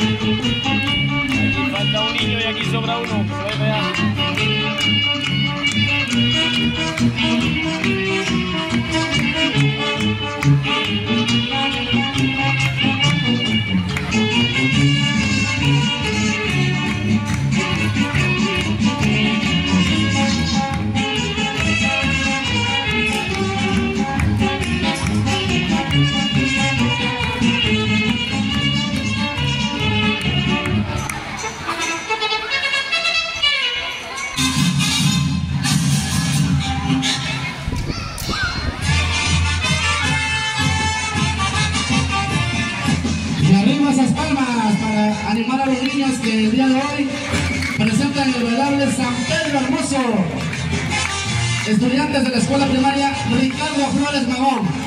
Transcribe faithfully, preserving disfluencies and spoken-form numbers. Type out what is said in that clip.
Aquí falta un niño y aquí sobra uno. Se ve real. Esas palmas para animar a los niños que el día de hoy presentan el bailable San Pedro Hermoso, estudiantes de la escuela primaria Ricardo Flores Magón.